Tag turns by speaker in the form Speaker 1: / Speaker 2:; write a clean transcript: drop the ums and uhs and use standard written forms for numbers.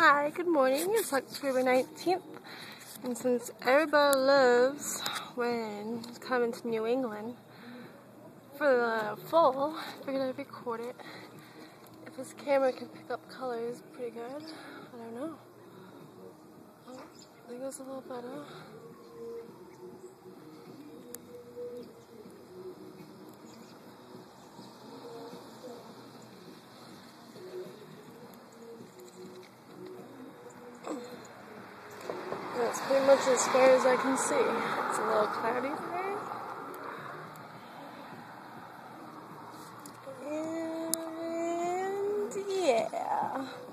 Speaker 1: Hi, good morning. It's October 19th, and since everybody loves when it's coming to New England for the fall, I figured I'd record it. If this camera can pick up colors pretty good, I don't know. Oh, I think it's a little better. That's pretty much as far as I can see. It's a little cloudy today. And yeah.